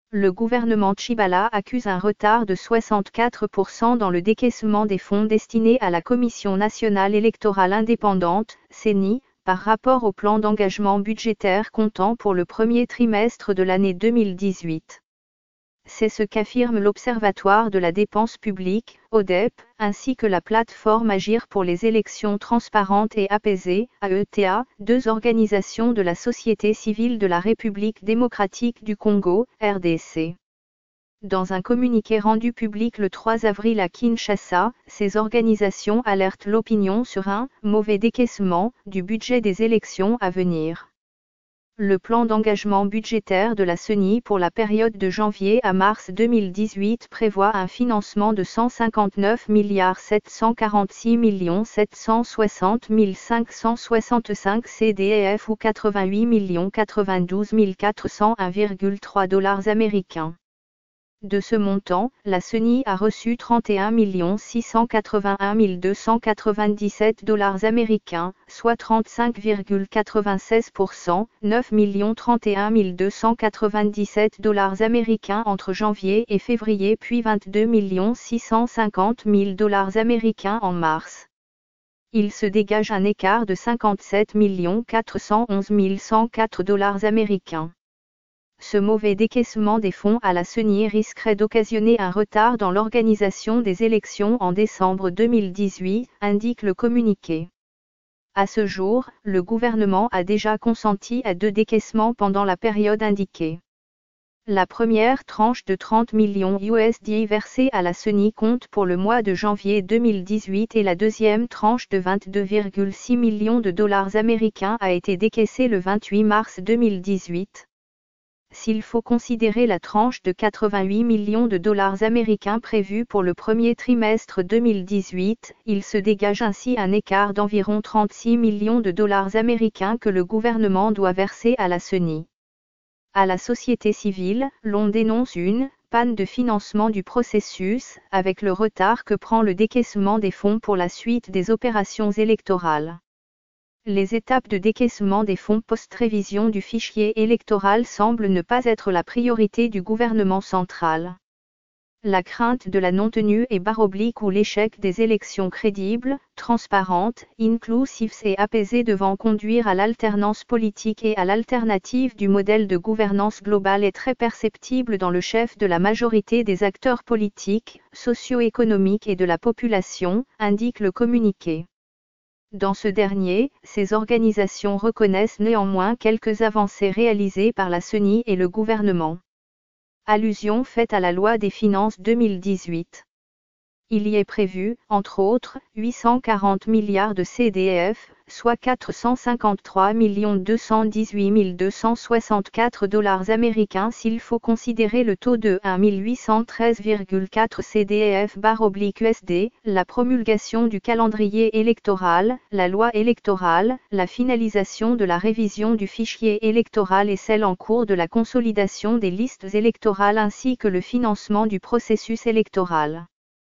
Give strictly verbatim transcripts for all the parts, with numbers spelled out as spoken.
Le gouvernement Tchibala accuse un retard de soixante-quatre pour cent dans le décaissement des fonds destinés à la Commission nationale électorale indépendante, C E N I, par rapport au plan d'engagement budgétaire comptant pour le premier trimestre de l'année deux mille dix-huit. C'est ce qu'affirme l'Observatoire de la dépense publique, O D E P, ainsi que la plateforme Agir pour les élections transparentes et apaisées, A E T A, deux organisations de la société civile de la République démocratique du Congo, R D C. Dans un communiqué rendu public le trois avril à Kinshasa, ces organisations alertent l'opinion sur un « mauvais décaissement » du budget des élections à venir. Le plan d'engagement budgétaire de la C E N I pour la période de janvier à mars deux mille dix-huit prévoit un financement de cent cinquante-neuf milliards sept cent quarante-six millions sept cent soixante mille cinq cent soixante-cinq C D F ou quatre-vingt-huit millions quatre-vingt-douze mille quatre cent un virgule trois dollars américains. De ce montant, la C E N I a reçu trente et un millions six cent quatre-vingt-un mille deux cent quatre-vingt-dix-sept dollars américains, soit trente-cinq virgule quatre-vingt-seize pour cent, neuf millions trente et un mille deux cent quatre-vingt-dix-sept dollars américains entre janvier et février puis vingt-deux millions six cent cinquante mille dollars américains en mars. Il se dégage un écart de cinquante-sept millions quatre cent onze mille cent quatre dollars américains. Ce mauvais décaissement des fonds à la C E N I risquerait d'occasionner un retard dans l'organisation des élections en décembre deux mille dix-huit, indique le communiqué. À ce jour, le gouvernement a déjà consenti à deux décaissements pendant la période indiquée. La première tranche de trente millions U S D versée à la C E N I compte pour le mois de janvier deux mille dix-huit et la deuxième tranche de vingt-deux virgule six millions de dollars américains a été décaissée le vingt-huit mars deux mille dix-huit. S'il faut considérer la tranche de quatre-vingt-huit millions de dollars américains prévue pour le premier trimestre deux mille dix-huit, il se dégage ainsi un écart d'environ trente-six millions de dollars américains que le gouvernement doit verser à la C E N I. À la société civile, l'on dénonce une panne de financement du processus, avec le retard que prend le décaissement des fonds pour la suite des opérations électorales. Les étapes de décaissement des fonds post-révision du fichier électoral semblent ne pas être la priorité du gouvernement central. La crainte de la non-tenue et barre oblique ou l'échec des élections crédibles, transparentes, inclusives et apaisées devant conduire à l'alternance politique et à l'alternative du modèle de gouvernance globale est très perceptible dans le chef de la majorité des acteurs politiques, socio-économiques et de la population, indique le communiqué. Dans ce dernier, ces organisations reconnaissent néanmoins quelques avancées réalisées par la C E N I et le gouvernement. Allusion faite à la loi des finances deux mille dix-huit. Il y est prévu, entre autres, huit cent quarante milliards de C D F, soit quatre cent cinquante-trois millions deux cent dix-huit mille deux cent soixante-quatre dollars américains s'il faut considérer le taux de un mille huit cent treize virgule quatre C D F U S D, la promulgation du calendrier électoral, la loi électorale, la finalisation de la révision du fichier électoral et celle en cours de la consolidation des listes électorales ainsi que le financement du processus électoral.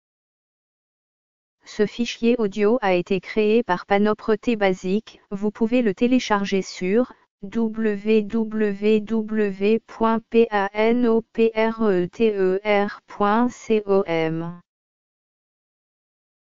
Ce fichier audio a été créé par Panopreter Basic, vous pouvez le télécharger sur w w w point panopreter point com.